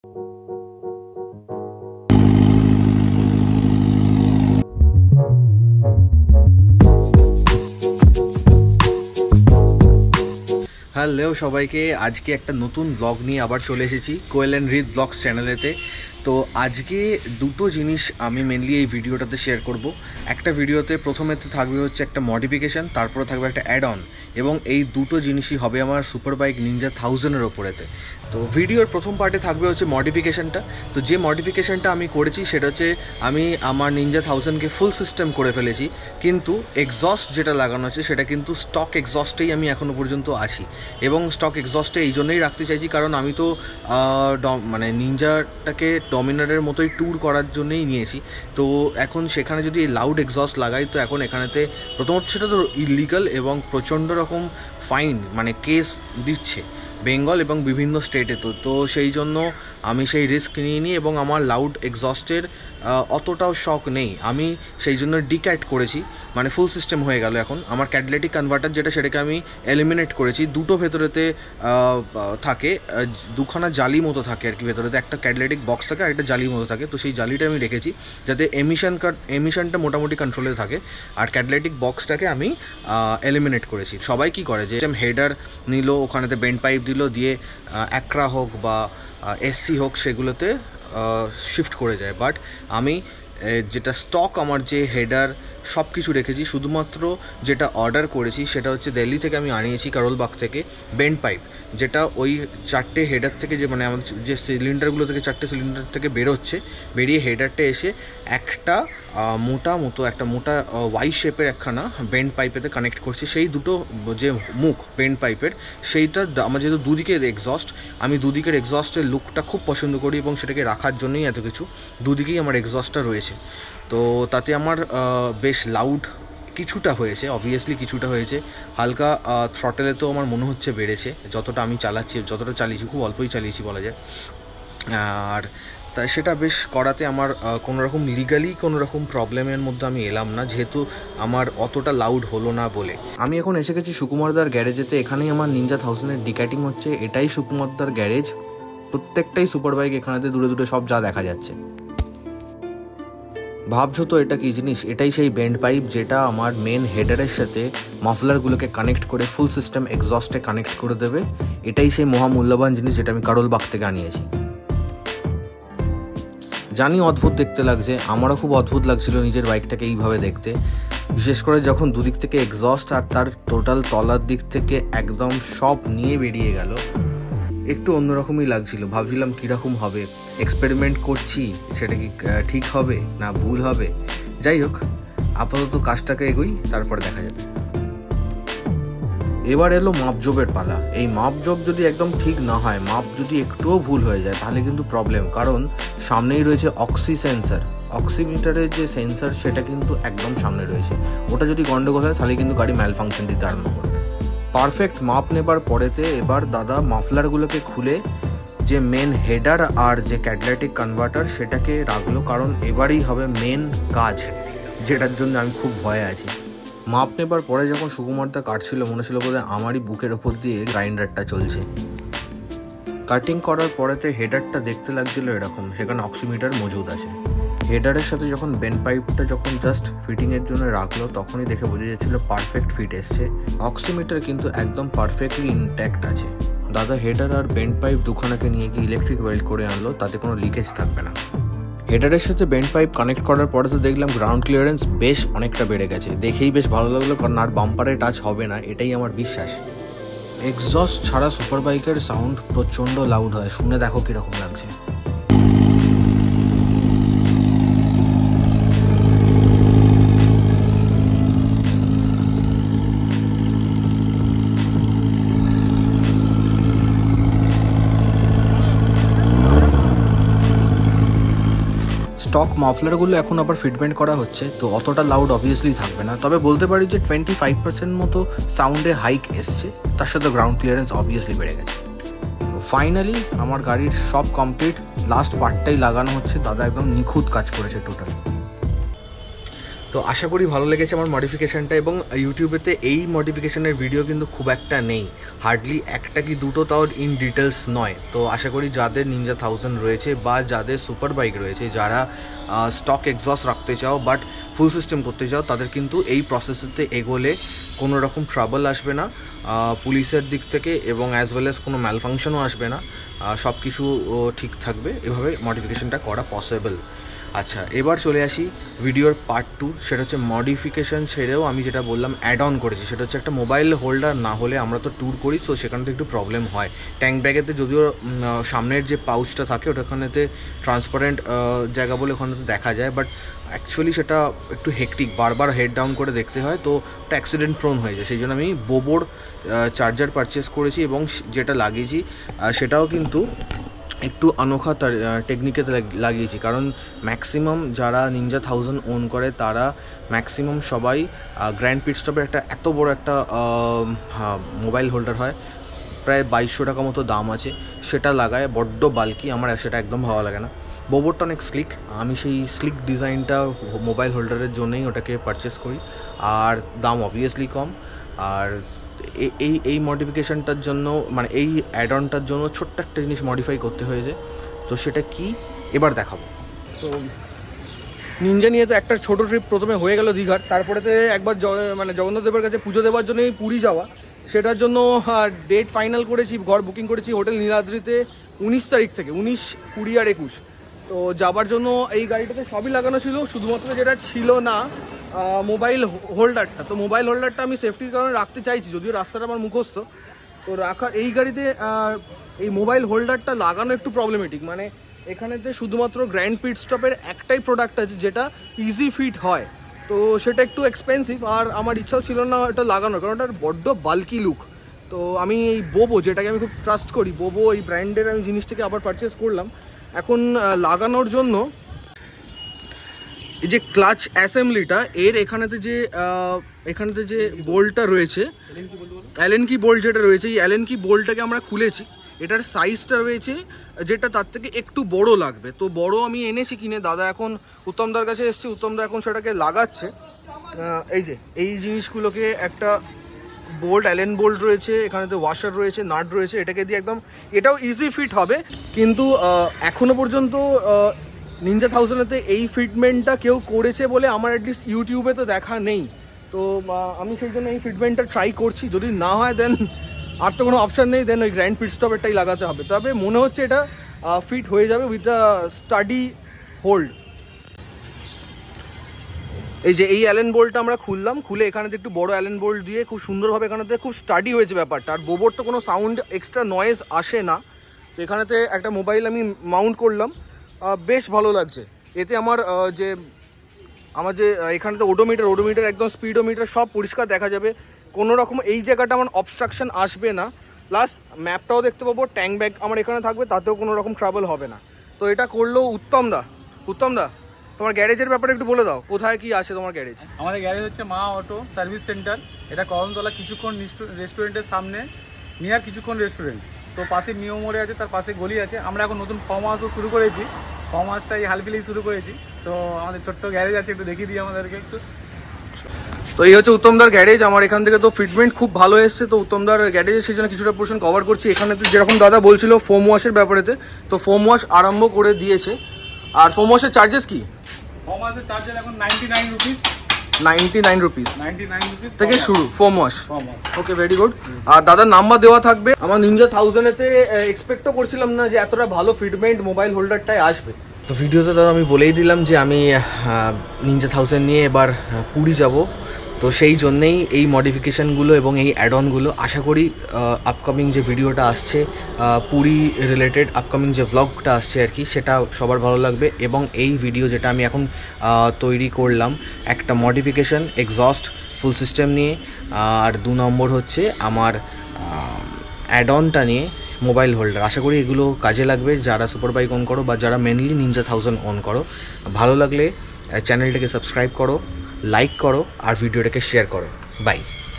Hello সবাইকে, আজকে একটা নতুন ব্লগ নিয়ে আবার চলে এসেছি কোয়েল অ্যান্ড রিদ ব্লগস চ্যানেলেতে। তো আজকে দুটো জিনিস আমি মেনলি এই ভিডিওটাতে শেয়ার করব। একটা ভিডিওতে প্রথমেতে থাকবে হচ্ছে একটা মডিফিকেশান, তারপরে থাকবে একটা অ্যাড অন, এবং এই দুটো জিনিসই হবে আমার সুপার বাইক নিনজা 1000-এর ওপরেতে। তো ভিডিওর প্রথম পার্টে থাকবে হচ্ছে মডিফিকেশানটা। তো যে মডিফিকেশানটা আমি করেছি সেটা হচ্ছে আমি আমার নিনজা 1000-কে ফুল সিস্টেম করে ফেলেছি, কিন্তু এক্সস্ট যেটা লাগানো আছে সেটা কিন্তু স্টক এক্সস্টেই আমি এখনও পর্যন্ত আছি। এবং স্টক এক্সস্টে এই জন্যই রাখতে চাইছি কারণ আমি তো মানে নিনজাটাকে ডমিনারের মতোই ট্যুর করার জন্যই নিয়েছি। তো এখন সেখানে যদি লাউড এক্সস্ট লাগাই তো এখন এখানেতে প্রথমত সেটা তো ইলিগাল এবং প্রচণ্ড রকম ফাইন মানে কেস দিচ্ছে বেঙ্গল এবং বিভিন্ন স্টেটে। তো সেই জন্য আমি সেই রিস্ক নিয়ে নিই এবং আমার লাউড এক্সস্টের অতটাও শখ নেই। আমি সেই জন্য ডিক্যাট করেছি, মানে ফুল সিস্টেম হয়ে গেল। এখন আমার ক্যাটালাইটিক কনভার্টার যেটা সেটাকে আমি এলিমিনেট করেছি। দুটো ভেতরেতে থাকে, দুখানা জালি মতো থাকে আর কি, ভেতরেতে একটা ক্যাটালাইটিক বক্স থাকে আর একটা জালির মতো থাকে। তো সেই জালিটা আমি রেখেছি যাতে এমিশনটা মোটামুটি কন্ট্রোলে থাকে, আর ক্যাটালাইটিক বক্সটাকে আমি এলিমিনেট করেছি। সবাই কি করে যে হেডার নিল, ওখানেতে বেন্ড পাইপ দিল, দিয়ে অ্যাক্রা হোক বা এসসি হোক সেগুলোতে শিফট করে যায়। বাট আমি যেটা স্টক আমার যে হেডার সব কিছু রেখেছি, শুধুমাত্র যেটা অর্ডার করেছি সেটা হচ্ছে দিল্লি থেকে আমি আনিয়েছি, কারোলবাগ থেকে, বেন্ড পাইপ, যেটা ওই চারটে হেডার থেকে যে মানে আমাদের যে সিলিন্ডারগুলো থেকে চারটে সিলিন্ডার থেকে বেরোচ্ছে, বেরিয়ে হেডারটা এসে একটা মোটা ওয়াই শেপের একখানা বেন্ড পাইপেতে কানেক্ট করছি। সেই দুটো যে মুখ বেন্ড পাইপের, সেইটা আমার যেহেতু দুদিকের এক্সস্ট, আমি দুদিকের এক্সস্টের লুকটা খুব পছন্দ করি এবং সেটাকে রাখার জন্যই এত কিছু দুদিকেই আমার এক্সস্টটা রয়েছে। তো তাতে আমার বেশ লাউড কিছুটা হয়েছে, অবভিয়াসলি কিছুটা হয়েছে। হালকা থ্রটেলে তো আমার মনে হচ্ছে বেড়েছে, যতটা আমি যতটা চালিয়েছি, খুব অল্পই চালিয়েছি বলা যায়। আর তাই সেটা বেশ করাতে আমার কোনোরকম লিগালি কোনোরকম প্রবলেমের মধ্যে আমি এলাম না, যেহেতু আমার অতটা লাউড হলো না বলে। আমি এখন এসে গেছি সুকুমারদার গ্যারেজেতে। এখানেই আমার নিনজা 1000-এর ডিক্যাটিং হচ্ছে। এটাই সুকুমারদার গ্যারেজ। প্রত্যেকটাই সুপার বাইক এখানেতে দূরে দূরে সব যা দেখা যাচ্ছে। ভাবছো তো এটা কী জিনিস? এটাই সেই বেন্ড পাইপ যেটা আমার মেন হেডারের সাথে মাফলারগুলোকে কানেক্ট করে ফুল সিস্টেম এক্সস্টে কানেক্ট করে দেবে। এটাই সেই মহামূল্যবান জিনিস যেটা আমি কারোলবাগ থেকে আনিয়েছি। জানি অদ্ভুত দেখতে লাগছে, আমারও খুব অদ্ভুত লাগছিল নিজের বাইকটাকে এইভাবে দেখতে, বিশেষ করে যখন দুদিক থেকে এক্সস্ট আর তার টোটাল তলার দিক থেকে একদম সব নিয়ে বেরিয়ে গেল। একটু অন্যরকমই লাগছিল। ভাবছিলাম কীরকম হবে, এক্সপেরিমেন্ট করছি, সেটা কি ঠিক হবে না ভুল হবে। যাই হোক, আপাতত কাজটাকে এগোই, তারপরে দেখা যাবে। এবার এলো মাপজোবের পালা। এই মাপজোব যদি একদম ঠিক না হয়, মাপ যদি একটুও ভুল হয়ে যায়, তাহলে কিন্তু প্রবলেম। কারণ সামনেই রয়েছে অক্সি সেন্সার, অক্সিমিটারের যে সেন্সার সেটা কিন্তু একদম সামনে রয়েছে। ওটা যদি গন্ডগোল হয় তাহলে কিন্তু গাড়ি ম্যাল ফাংশন দিতে আরম্ভ করবে। পারফেক্ট মাপ নেবার পরেতে এবার দাদা মাফলারগুলোকে খুলে যে মেন হেডার আর যে ক্যাটালাইটিক কনভার্টার সেটাকে রাখলো, কারণ এবারেই হবে মেন কাজ, যেটার জন্য আমি খুব ভয়ে আছি। মাপ নেবার পরে যখন সুকুমারদা কাটছিল, মনে ছিল বোধহয় আমারই বুকের ওপর দিয়ে গ্রাইন্ডারটা চলছে। কাটিং করার পরেতে হেডারটা দেখতে লাগছিল এরকম, সেখানে অক্সিমিটার মজুদ আছে। হেডারের সাথে যখন বেন্ড পাইপটা যখন জাস্ট ফিটিংয়ের জন্য রাখলো, তখনই দেখে বোঝা যাচ্ছিল পারফেক্ট ফিট এসছে। অক্সিমিটার কিন্তু একদম পারফেক্টলি ইনট্যাক্ট আছে। দাদা হেডার আর বেন্ড পাইপ দুখানাকে নিয়ে গিয়ে ইলেকট্রিক ওয়েল্ড করে আনলো, তাতে কোনো লিকেজ থাকবে না। হেডারের সাথে বেন্ড পাইপ কানেক্ট করার পরে তো দেখলাম গ্রাউন্ড ক্লিয়ারেন্স বেশ অনেকটা বেড়ে গেছে। দেখেই বেশ ভালো লাগলো, কারণ আর বাম্পারে টাচ হবে না, এটাই আমার বিশ্বাস। এক্সস্ট ছাড়া সুপার বাইকের সাউন্ড প্রচণ্ড লাউড হয়, শুনে দেখো কীরকম লাগছে। স্টক মাফলারগুলো এখন আবার ফিটমেন্ট করা হচ্ছে, তো অতটা লাউড অবভিয়াসলি থাকবে না। তবে বলতে পারি যে 25% মতো সাউন্ডে হাইক এসছে, তার সাথে গ্রাউন্ড ক্লিয়ারেন্স অবভিয়াসলি বেড়ে গেছে। ফাইনালি আমার গাড়ির সব কমপ্লিট, লাস্ট পার্টটাই লাগানো হচ্ছে। দাদা একদম নিখুঁত কাজ করেছে টোটাল। তো আশা করি ভালো লেগেছে আমার মডিফিকেশানটা, এবং ইউটিউবেতে এই মডিফিকেশানের ভিডিও কিন্তু খুব একটা নেই, হার্ডলি একটা কি দুটো, তাও ইন ডিটেলস নয়। তো আশা করি যাদের নিনজা 1000 রয়েছে বা যাদের সুপার বাইক রয়েছে, যারা স্টক এক্সস্ট রাখতে চাও বাট ফুল সিস্টেম করতে চাও, তাদের কিন্তু এই প্রসেসেতে এগোলে কোনো রকম ট্রাবল আসবে না পুলিশের দিক থেকে, এবং অ্যাজ ওয়েল অ্যাজ কোনো ম্যালফাংশনও আসবে না, সব কিছু ঠিক থাকবে। এভাবে মডিফিকেশানটা করা পসিবল। আচ্ছা, এবার চলে আসি ভিডিওর পার্ট 2। সেটা হচ্ছে মডিফিকেশান ছেড়েও আমি যেটা বললাম অ্যাড অন করেছি, সেটা হচ্ছে একটা মোবাইল হোল্ডার না হলে আমরা তো ট্যুর করি, তো সেখানে তো একটু প্রবলেম হয়। ট্যাঙ্ক ব্যাগেতে যদিও সামনের যে পাউচটা থাকে ওটাখানেতে ট্রান্সপারেন্ট জায়গা বলে ওখানে তো দেখা যায়, বাট অ্যাকচুয়ালি সেটা একটু হেকটিক, বারবার হেড ডাউন করে দেখতে হয়, তো ওটা অ্যাক্সিডেন্ট প্রোন হয়ে যায়। সেই জন্য আমি বোবোর চার্জার পারচেস করেছি, এবং যেটা লাগিয়েছি সেটাও কিন্তু একটু অনোখা টেকনিকে লাগিয়েছি, কারণ ম্যাক্সিমাম যারা নিনজা 1000 ওন করে তারা ম্যাক্সিমাম সবাই গ্র্যান্ড পিট স্টপের একটা এত বড় একটা মোবাইল হোল্ডার হয়, প্রায় 2200 টাকা মতো দাম আছে, সেটা লাগায়, বড্ড বাল্কি, আমার সেটা একদম ভালো লাগে না। বোবোরটা অনেক স্লিক, আমি সেই স্লিক ডিজাইনটা মোবাইল হোল্ডারের জন্যই ওটাকে পারচেস করি, আর দাম অবভিয়াসলি কম। আর এই মডিফিকেশানটার জন্য, মানে এই অ্যাড অনটার জন্য ছোট্ট একটা জিনিস মডিফাই করতে হয়েছে, তো সেটা কি এবার দেখাবো। তো নিনজা নিয়ে তো একটা ছোটো ট্রিপ প্রথমে হয়ে গেল দীঘার, তারপরেতে একবার মানে জগন্নাথ দেবের কাছে পুজো দেওয়ার জন্যই পুরী যাওয়া, সেটার জন্য ডেট ফাইনাল করেছি, ঘর বুকিং করেছি হোটেল নীলাদ্রিতে 19 তারিখ থেকে, 19, 20 আর 21। তো যাবার জন্য এই গাড়িটাতে সবই লাগানো ছিল, শুধুমাত্র যেটা ছিল না মোবাইল হোল্ডারটা। তো মোবাইল হোল্ডারটা আমি সেফটির কারণে রাখতে চাইছি, যদিও রাস্তাটা আমার মুখস্থ, তো রাখা এই গাড়িতে এই মোবাইল হোল্ডারটা লাগানো একটু প্রবলেমেটিক। মানে এখানেতে শুধুমাত্র গ্র্যান্ড পিট স্টপের একটাই প্রোডাক্ট আছে যেটা ইজি ফিট হয়, তো সেটা একটু এক্সপেন্সিভ, আর আমার ইচ্ছাও ছিল না এটা লাগানোর, কারণ ওটার বড্ড বাল্কি লুক। তো আমি এই বোবো, যেটাকে আমি খুব ট্রাস্ট করি, বোবো এই ব্র্যান্ডের আমি জিনিসটাকে আবার পারচেস করলাম। এখন লাগানোর জন্য এই যে ক্লাচ অ্যাসেম্বলিটা, এর এখানেতে যে বোল্টটা রয়েছে, অ্যালেন কি বোল্ট যেটা রয়েছে, এই অ্যালেন কি বোল্টটাকে আমরা খুলেছি। এটার সাইজটা রয়েছে যেটা তার থেকে একটু বড় লাগবে, তো বড় আমি এনেছি কিনে, দাদা এখন উত্তমদার কাছে এসেছি, উত্তমদা এখন সেটাকে লাগাচ্ছে। এই যে এই জিনিসগুলোকে একটা বোল্ট, অ্যালেন বোল্ট রয়েছে, এখানেতে ওয়াশার রয়েছে, নাট রয়েছে, এটাকে দিয়ে একদম, এটাও ইজি ফিট হবে। কিন্তু এখনো পর্যন্ত নিনজা 1000-এতে এই ফিটমেন্টটা কেউ করেছে বলে আমার অ্যাটলিস্ট ইউটিউবে তো দেখা নেই, তো আমি সেই জন্য এই ফিটমেন্টটা ট্রাই করছি। যদি না হয় দেন আর তো কোনো অপশান নেই, দেন ওই গ্র্যান্ড পিট স্টপেরটাই লাগাতে হবে। তবে মনে হচ্ছে এটা ফিট হয়ে যাবে উইথ আ স্টাডি হোল্ড। এই যে এই অ্যালেন বোল্টটা আমরা খুললাম, খুলে এখানেতে একটু বড় অ্যালেন বোল্ট দিয়ে খুব সুন্দরভাবে এখানেতে খুব স্টাডি হয়েছে ব্যাপারটা, আর বোবোর তো কোনো সাউন্ড এক্সট্রা নয়েজ আসে না। তো এখানেতে একটা মোবাইল আমি মাউন্ট করলাম, বেশ ভালো লাগছে। এতে আমার যে এখানেতে ওডোমিটার একদম স্পিডোমিটার সব পরিষ্কার দেখা যাবে, কোনো রকম এই জায়গাটা আমার অবস্ট্রাকশন আসবে না, প্লাস ম্যাপটাও দেখতে পাবো, ট্যাঙ্ক ব্যাগ আমার এখানে থাকবে, তাতেও কোনো রকম ট্রাভেল হবে না। তো এটা করলো উত্তমদা। তোমার গ্যারেজের ব্যাপারে একটু বলে দাও, কোথায় কি আছে তোমার গ্যারেজ? আমাদের গ্যারেজ হচ্ছে মা অটো সার্ভিস সেন্টার, এটা কদমতলা কিছুক্ষণ রেস্টুরেন্টের সামনে, নিয়ার কিছুক্ষণ রেস্টুরেন্ট, তো পাশে নিউ মোড়ে আছে, তার পাশে গলি আছে। আমরা এখন নতুন ফার্ম হাউসও শুরু করেছি, ফার্ম হাউসটা এই হালফিলেই শুরু করেছি, তো আমাদের ছোট্ট গ্যারেজ আছে, একটু দেখিয়ে দিই আমাদেরকে একটু। তো এই হচ্ছে উত্তমদার গ্যারেজ, আমার এখান থেকে তো ফিটমেন্ট খুব ভালো এসছে, তো উত্তমদার গ্যারেজের সেই জন্য কিছুটা পোর্শন কভার করছি। এখানে তো যেরকম দাদা বলছিল ফোম ওয়াশের ব্যাপারেতে, তো ফোম ওয়াশ আরম্ভ করে দিয়েছে। আর ফোম ওয়াশের চার্জেস কি? ফার্ম হাউসের চার্জেস এখন 99 রুপিস, 99 রুপিস থেকে থেকে শুরু foam wash. Farm house. Okay, very good. আর দাদার নাম্বার দেওয়া থাকবে। আমার নিনজা 1000-এতে এক্সপেক্টও করছিলাম না যে এতটা ভালো ফিটমেন্ট মোবাইল হোল্ডারটাই আসবে। তো ভিডিওতে তো আমি বলেই দিলাম যে আমি নিনজা 1000 নিয়ে এবার পুরী যাব, তো সেই জন্যেই এই মডিফিকেশানগুলো এবং এই অ্যাড অনগুলো। আশা করি আপকামিং যে ভিডিওটা আসছে পুরী রিলেটেড, আপকামিং যে ভ্লগটা আসছে আর কি, সেটা সবার ভালো লাগবে। এবং এই ভিডিও যেটা আমি এখন তৈরি করলাম, একটা মডিফিকেশান এক্সস্ট ফুল সিস্টেম নিয়ে, আর 2 নম্বর হচ্ছে আমার অ্যাড অনটা নিয়ে মোবাইল হোল্ডার। আশা করি এগুলো কাজে লাগবে যারা সুপার বাইক অন করো বা যারা মেনলি নিনজা 1000 অন করো। ভালো লাগলে চ্যানেলটাকে সাবস্ক্রাইব করো, লাইক করো আর ভিডিওটাকে শেয়ার করো। বাই।